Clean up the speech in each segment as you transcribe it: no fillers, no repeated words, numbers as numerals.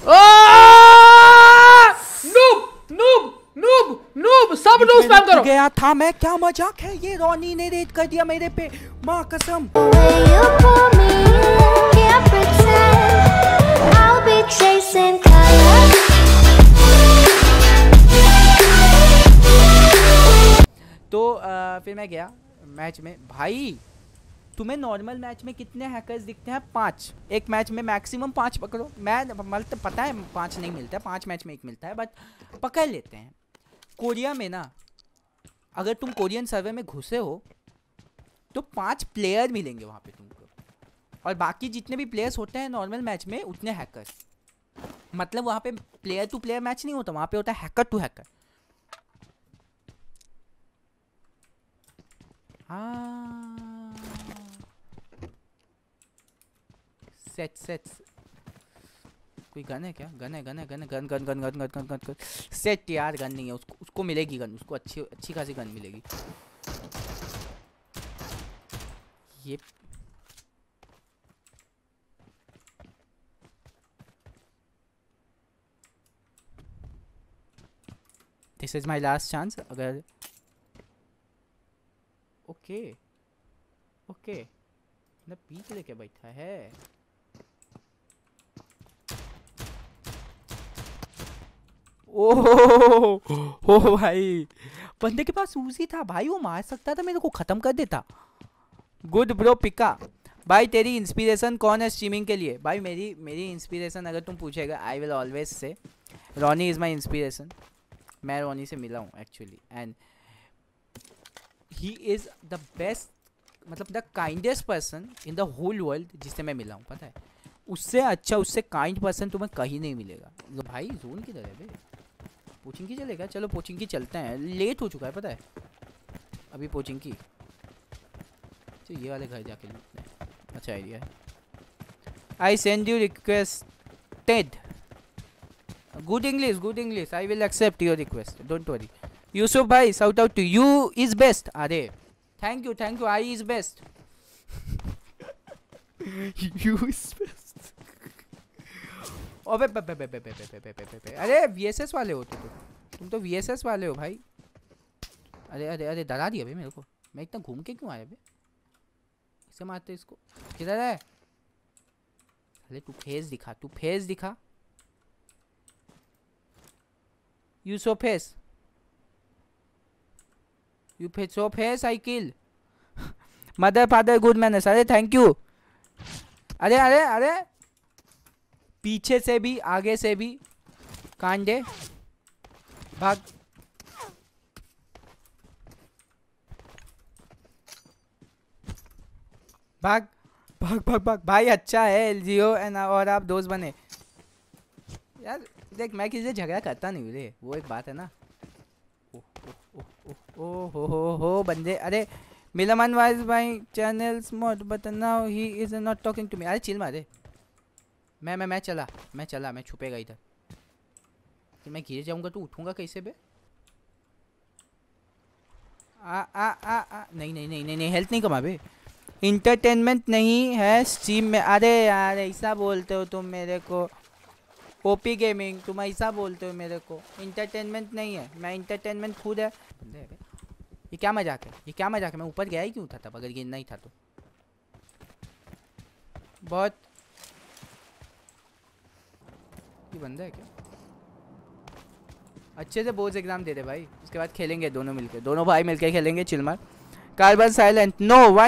Noob noob noob noob सब noob spam करो। गया था मैं, क्या मजाक है ये, रॉनी ने रेड कर दिया मेरे पे, माँ कसम। तो फिर मैं गया मैच में। भाई तुम्हें नॉर्मल मैच में कितने हैकर्स दिखते हैं? 5। एक मैच में मैक्सिमम 5 पकड़ो। मैं मतलब पता है 5 नहीं मिलता है, 5 मैच में 1 मिलता है, बट पकड़ लेते हैं। कोरिया में ना, अगर तुम कोरियन सर्वर में घुसे हो तो 5 प्लेयर मिलेंगे वहाँ पे तुमको, और बाकी जितने भी प्लेयर्स होते हैं नॉर्मल मैच में उतने हैकर्स। मतलब वहाँ पे प्लेयर टू प्लेयर मैच नहीं होता, वहाँ पे होता है हैकर टू हैकर। हाँ, सेट कोई गन है क्या? गन है, गन है, गन है, gun gun gun gun gun gun gun gun. Set यार गन नहीं है, उसको मिलेगी गन, उसको अच्छी खासी गन मिलेगी। ये this is my last chance. अगर ओके ओके ना, पीक लेके बैठा है। ओह भाई, बंदे के पास उजी था भाई, वो मार सकता था, मेरे को खत्म कर देता। Good bro Pika. भाई तेरी इंस्पिरेशन कौन है स्ट्रीमिंग के लिए? भाई मेरी इंस्पिरेशन अगर तुम पूछेगा, I will always say Ronnie is my inspiration. मैं रॉनी से मिला हूँ actually, and he is the best, मतलब the kindest person in the whole world जिससे मैं मिला हूँ। पता है, उससे अच्छा, उससे काइंड पर्सन तुम्हें कहीं नहीं मिलेगा। तो भाई जोन किधर है बे? पोचिंकी चलेगा? चलो पोचिंकी चलते हैं, लेट हो चुका है पता है अभी पोचिंकी। तो ये वाले घर जाके लूटते हैं, अच्छा आइडिया है। I send you requested. Good English, I will accept your request, don't worry. Yusuf भाई shout out to you, is best. अरे thank you, I is best. You is best. अरे वीएसएस वाले हो तुम तो वीएसएस वाले हो भाई। अरे डरा दिया भाई मेरे को। मैं इतना घूम के क्यों आया भाई? इसे मारते इसको। किधर है? अरे तू फेस दिखा। You show face. I kill. Mother, father, good manners. अरे थैंक यू। अरे पीछे से भी आगे से भी कांडे। भाग भाग भाग भाग भाग। भाई अच्छा है जियो एंड और आप दोस्त बने यार। देख मैं किसी से झगड़ा करता नहीं रे, वो एक बात है ना। ओ हो बंदे। अरे मिलमन वाइज भाई चैनल स्मॉट but now he is not talking to me. अरे चिल मारे। मैं चला मैं छुपेगा इधर। फिर मैं गिर जाऊंगा तो उठूंगा कैसे बे? नहीं हेल्थ नहीं कमा बे। इंटरटेनमेंट नहीं है स्ट्रीम में। अरे यार ऐसा बोलते हो तुम मेरे को। ओपी गेमिंग तुम ऐसा बोलते हो मेरे को। इंटरटेनमेंट नहीं है, मैं इंटरटेनमेंट खुद है। ये क्या मजाक है? मैं ऊपर गया ही क्यों था तब अगर गिरना ही था तो? बहुत ये बंदा है क्या? अच्छे से बोर्ड्स एग्जाम दे दे भाई, उसके बाद खेलेंगे दोनों मिलके, दोनों भाई मिलके खेलेंगे। चिल मार। Carbon silent. No why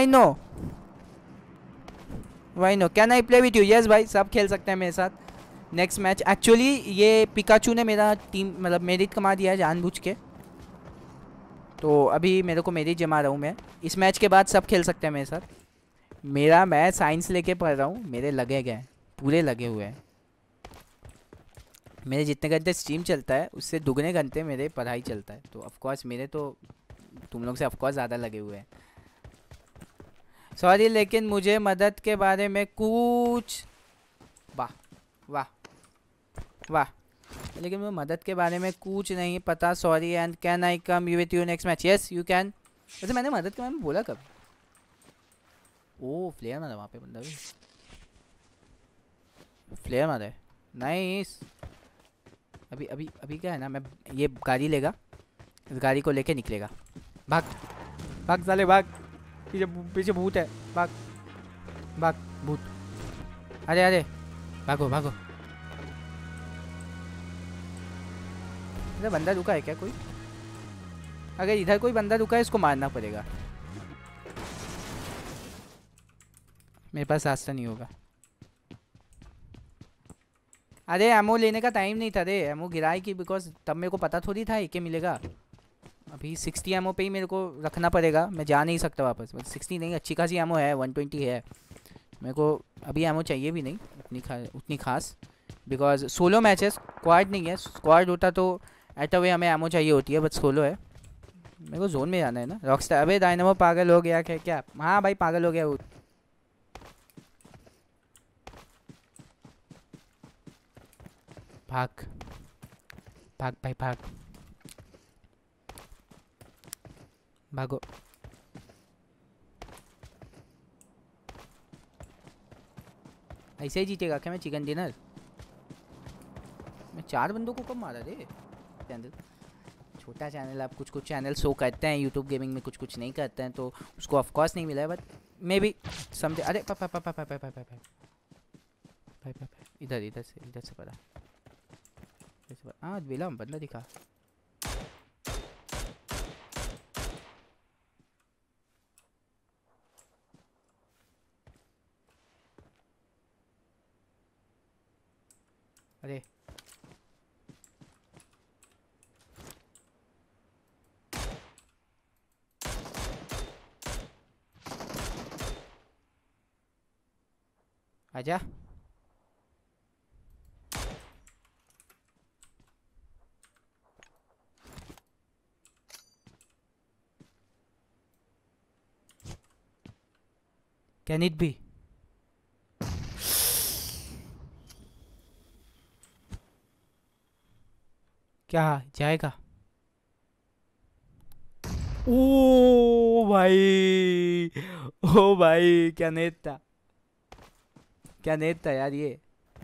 no can I play with you? Yes भाई सब खेल सकते हैं मेरे साथ। नेक्स्ट मैच एक्चुअली ये पिकाचू ने मेरा टीम मतलब मेरिट कमा दिया है जानबूझ के, तो अभी मेरे को मेरिट जमा रहा हूँ मैं। इस मैच के बाद सब खेल सकते हैं मेरे साथ। मैं साइंस लेके पढ़ रहा हूँ, मेरे लगे गए पूरे लगे हुए हैं। मेरे जितने घंटे स्ट्रीम चलता है उससे दुगने घंटे मेरे पढ़ाई चलता है, तो ऑफकोर्स मेरे तो तुम लोग से ऑफकोर्स ज़्यादा लगे हुए हैं। सॉरी लेकिन मुझे मदद के बारे में कुछ वाह लेकिन मुझे मदद के बारे में कुछ नहीं पता। Sorry and can I come with you next match? Yes you can. वैसे मैंने मदद के बारे में बोला कब? ओ फ्लेयर मारा वहाँ पे बंदा भी। फ्लेयर मारा है। नाइस। अभी अभी अभी क्या है ना, मैं ये गाड़ी लेगा, इस गाड़ी को लेके निकलेगा। भाग भाग साले भाग, पीछे पीछे भूत है, भाग भाग भूत। अरे अरे भागो भागो। अरे बंदा रुका है क्या कोई? अगर इधर कोई बंदा रुका है इसको मारना पड़ेगा। मेरे पास रास्ता नहीं होगा। अरे एमओ लेने का टाइम नहीं था रे, एमओ गिराई की, बिकॉज तब मेरे को पता थोड़ी था एक मिलेगा। अभी 60 एमओ पे ही मेरे को रखना पड़ेगा, मैं जा नहीं सकता वापस। मतलब 60 नहीं, अच्छी खासी एमओ है, 120 है मेरे को। अभी एमओ चाहिए भी नहीं उतनी खास, बिकॉज सोलो मैच है, स्क्वाड नहीं है। स्क्वाड होता तो एट अ वे हमें एमओ चाहिए होती है, बट सोलो है। मेरे को जोन में जाना है ना। रॉकस्टार, अबे डायनामो पागल हो गया क्या? हाँ भाई पागल हो गया वो। भाग भाग भाई भाग, भागो। ऐसे ही जीतेगा क्या मैं चिकन डिनर? मैं 4 बंदों को कब मारा रे चैनल? छोटा चैनल, आप कुछ कुछ चैनल शो करते हैं यूट्यूब गेमिंग में, कुछ कुछ नहीं करते हैं, तो उसको ऑफ कोर्स नहीं मिला है, बट मे बी समझे। अरे इधर इधर से पड़ा। हाँ बेला बंदा दिखा। अरे आजा। Can it be? क्या जाएगा? ओ भाई, ओ भाई क्या नेट था, क्या नेट था यार ये।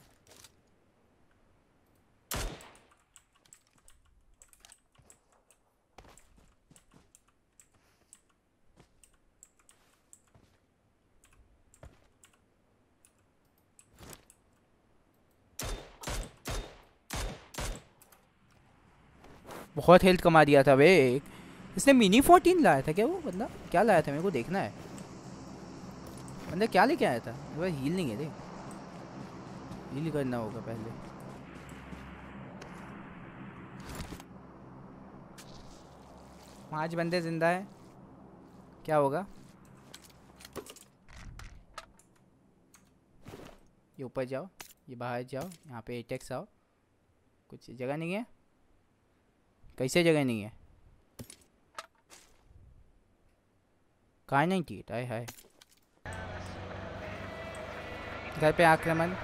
बहुत हेल्थ कमा दिया था बे। इसने मिनी 14 लाया था क्या वो बंदा? क्या लाया था मेरे को देखना है। बंदा क्या लेके आया था? मेरे पास हील नहीं है रे, हील करना होगा पहले। पांच बंदे जिंदा है, क्या होगा? ये ऊपर जाओ, ये बाहर जाओ, यहाँ पे एटेक्स आओ। कुछ जगह नहीं है, कैसे जगह नहीं है? कहाँ नहीं थी? हाय हाय, घर पे आक्रमण।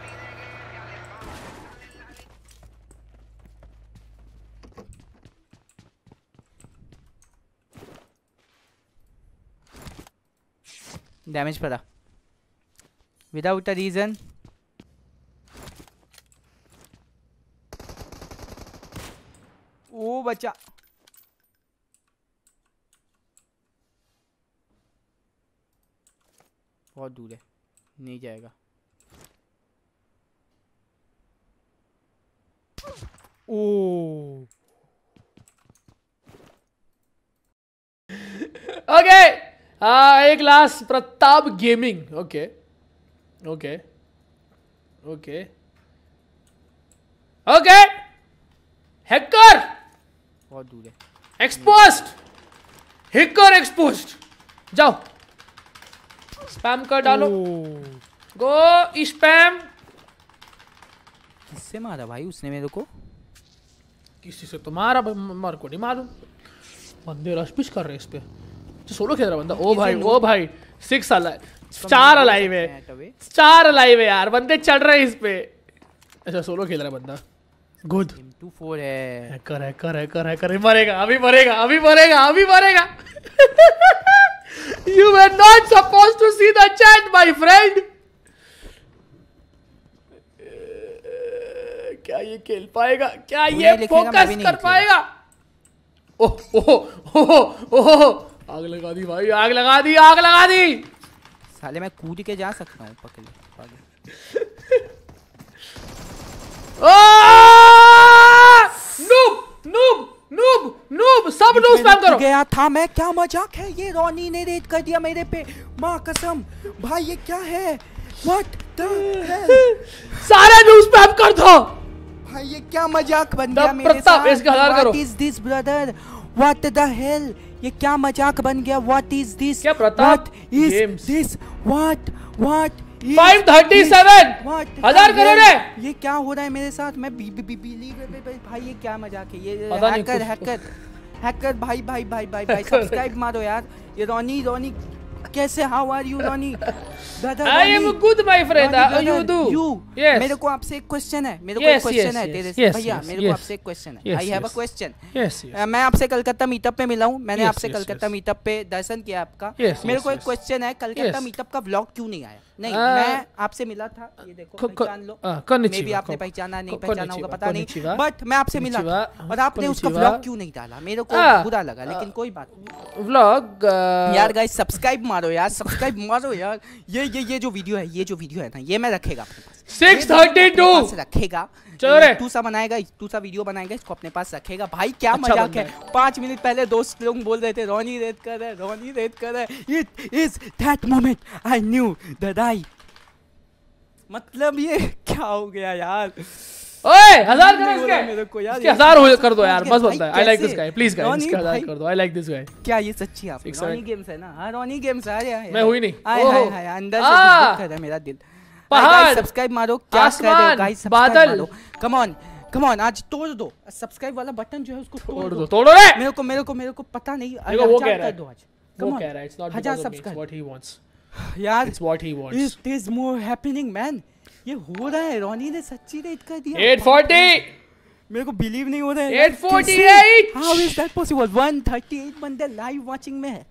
डैमेज पड़ा विदाउट अ रीजन। ओ बच्चा, बहुत दूर है, नहीं जाएगा। ओ ओके, एक last Pratap gaming. Okay okay okay okay, hacker बहुत दूर है। Exposed, hacker exposed. जाओ स्पैम कर डालो, गो स्पैम। किससे मारा भाई उसने मेरे को? किसी से तो मारा, मार को नहीं मालूम। बंदे रश पिच कर रहे हैं इस पे, सोलो खेल रहा बंदा। ओ भाई 6 अलाइव, 4 अलाइव है, 4 अलाइव है यार, बंदे चढ़ रहे हैं इस पे। अच्छा सोलो खेल रहा है बंदा, गुड। M24 है, हैकर मरेगा, अभी मरेगा। You were not supposed to see the chat, my friend. क्या ये खेल पाएगा, क्या तू ये नहीं लिखेगा, मैं फोकस भी नहीं कर लिखेगा। पाएगा? ओह ओह ओह ओह, आग लगा दी भाई, आग लगा दी, आग लगा दी। साले मैं कूद के जा सकता हूँ पकड़ नूब नूब नूब नूब, सब नूब स्पैम करो। गया था मैं, क्या मजाक है ये, रोनी ने रेड कर दिया मेरे पे, माँ कसम भाई ये क्या है, व्हाट द हेल, सारे नूब स्पैम कर दो भाई ये क्या मजाक बन गया मेरे प्रताप, साथ, इसका 1000 करो। What is this brother, what the hell, ये क्या मजाक बन गया, व्हाट इज दिस, क्या Pratap? What is Games. This, what 537 1000 करो रे। ये क्या हो रहा है मेरे साथ, मैं भाई ये क्या मजाक है, ये पता नहीं, हैकर हैकर हैकर, भाई भाई भाई भाई भाई सब्सक्राइब मारो यार। ये रोनी रोनी कैसे, how are you Ronnie? I am good my friend, how you do? Yes. मेरे को आपसे एक क्वेश्चन है, मेरे को Yes, एक क्वेश्चन है yes, तेरे yes, से yes, भैया, yes, मेरे को yes. आपसे एक क्वेश्चन है, Yes, I have a yes. Question. Yes, yes. मैं आपसे कलकत्ता मीटअप पे मिला हूँ, मैंने Yes, आपसे yes, कलकत्ता yes. मीटअप पे दर्शन किया आपका। Yes, मेरे yes, को एक yes. क्वेश्चन है, कलकत्ता Yes. मीटअप का व्लॉग क्यों नहीं आया? नहीं, Ah. मैं आपसे मिला था, ये देखो पहचान लो, konnichiwa, मे भी आपने पहचाना नहीं konnichiwa, पहचाना होगा पता नहीं, konnichiwa, बट मैं आपसे मिला था konnichiwa, और आपने उसका konnichiwa. व्लॉग क्यों नहीं डाला, मेरे को Ah. बुरा लगा, लेकिन कोई बात नहीं। व्लॉग यार गाइस सब्सक्राइब मारो यार, सब्सक्राइब मारो यार। ये जो वीडियो है, ये जो वीडियो है ना, ये मैं रखेगा अपने पास, 632 रखेगा, चलो रे। तू सा बनाएगा, तू सा वीडियो बनाएगा, इसको अपने पास रखेगा। भाई क्या अच्छा मजाक बंदा है, 5 मिनट पहले दोस्त लोग बोल रहे थे रोनी रेड कर रहा है, रोनी रेड कर रहा है, it is that moment I knew that I, मतलब ये क्या हो गया यार। ओए 1000 करो नहीं हो रहा इसके, मेरे को यार, इसके ये 1000 कैसे कर दो यार, हो गया मस्त बनता है। आई लाइक कैसे? This guy, please guys Ronnie इसके 1000 भाई, कर दो। I like this guy. क्या ये सच्ची आप 600 रोनी गेम्स है ना? हाँ रोनी गेम्स आ रहा है, मैं हुई नहीं। हाय ओहो। हाय हाय, अंदर से आ। दुख कर रहा है मेरा दिल। पहाड़, सब्सक्राइब मारो, क्या कर रहे हो आसमान, गाइस, बादल। कम ऑन कम ऑन, आज तोड़ दो सब्सक्राइब वाला बटन जो है, उसको तोड़ दो, तोड़ो रे। मेरे को पता नहीं, देखो वो कह रहा है, कर दो आज, वो कह रहा है, इट्स नॉट हजार because of me, it's subscribe। What he wants, यार it's what he wants. It is more happening man, ये हो रहा है, रोनी ने सच्ची रेड कर दिया। 840 मेरे को बिलीव नहीं हो रहा है। 848 हाउ इज दैट पॉसिबल? 138 बंदे लाइव वाचिंग में है,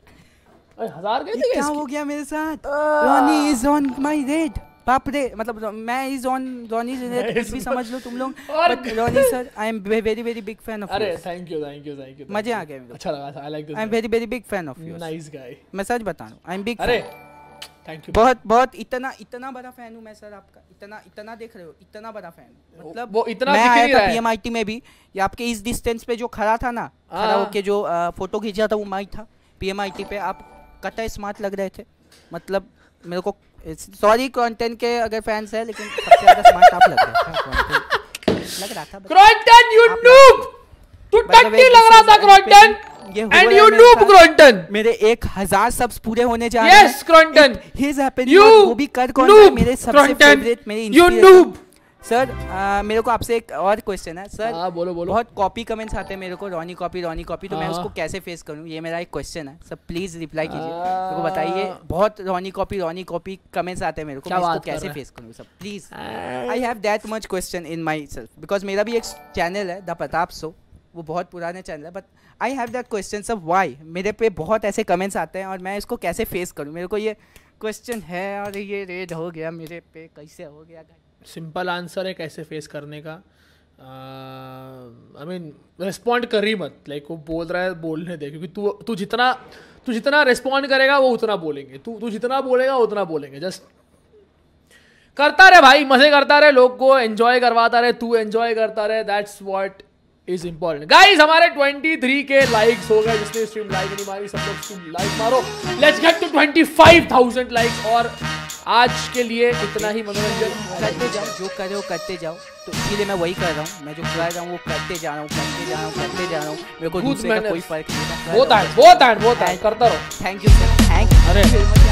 1000 गए ये थे क्या हो गया मेरे साथ? Ronnie is on my raid, बाप रे, मतलब मैं इज ऑन रोनी रेड, कुछ भी समझ लो तुम लोग, और but Ronnie sir I am very very big fan of अरे you, thank you thank you thank you, मजे आ गए मेरे को, अच्छा लगा था। I like this, I am very very big fan of you, nice guy. मैं सच बता रहा हूँ, आई एम बिग, अरे थैंक यू। बहुत बहुत इतना बड़ा फैन हूँ मैं सर आपका, इतना देख रहे हो, इतना बड़ा फैन, मतलब वो इतना मैं दिख आया नहीं था रहा है। पीएमआईटी में भी, ये आपके इस डिस्टेंस पे जो खड़ा था ना, खड़ा हाँ। होके जो फोटो खींचा था, वो मैं था पीएमआईटी पे, आप कतई स्मार्ट लग रहे थे, मतलब मेरे को, सॉरी कंटेंट के अगर फैंस है, लेकिन सबसे ज्यादा स्मार्ट आप लग रहे थे, लग रहा था। क्रॉन्टन यू आप नूब, तू By the way, टट्टी लग रहा था क्रॉन्टन, ये हो एंड रहा है यू मेरे नूब साथ। क्रॉन्टन। मेरे 1000 सब्स पूरे होने जा रहे हैं। Yes Crompton, he is happening, You वो भी कर कौन रहा है, मेरे सबसे Crompton, फेवरेट, मेरे you इंस्पिरेशन। noob। सर मेरे को आपसे एक और क्वेश्चन है सर। हाँ बोलो बोलो। बहुत कॉपी कमेंट्स आते हैं मेरे को, रोनी कॉपी, तो मैं हाँ। उसको कैसे फेस करूं, ये मेरा एक क्वेश्चन है सर, प्लीज रिप्लाई कीजिए, हाँ। मेरे को बताइए। बहुत रोनी कॉपी कमेंट्स आते हैं मेरे को, क्या मैं इसको बात कर कैसे रहे हैं? फेस करूं sir, please. I have that much question in my self, because मेरा भी एक चैनल है द प्रताप शो, वो बहुत पुराने चैनल है, but I have that question sir, why मेरे पे बहुत ऐसे कमेंट्स आते हैं और मैं इसको कैसे फेस करूं, मेरे को ये क्वेश्चन है, और ये रेड हो गया मेरे पे, कैसे हो गया? सिंपल आंसर है कैसे फेस करने का। आई मीन रिस्पॉन्ड कर ही मत, लाइक वो बोल रहा है बोलने दे, क्योंकि तू जितना रिस्पॉन्ड करेगा वो उतना बोलेंगे, तू जितना बोलेगा उतना बोलेंगे। जस्ट करता रहे भाई, मजे करता रहे, लोग को एंजॉय करवाता रहे, तू एंजॉय करता रहे, that's what is important. Guys हमारे 23 के लाइक्स हो गए, जिसने स्ट्रीम लाइक नहीं मारी सब लोग स्ट्रीम लाइक मारो, लेट्स गेट टू 25,000 लाइक्स। और आज के लिए इतना ही मनोरंजन करते जाओ, जो कर रहे हो करते जाओ, तो इसीलिए मैं वही कर रहा हूँ, मैं जो कर रहा हूँ वो करते जा रहा हूँ, मेरे को Good दूसरे का manners. कोई फर्क नहीं बहुत है करता रहो। Thank you sir, thank you. अरे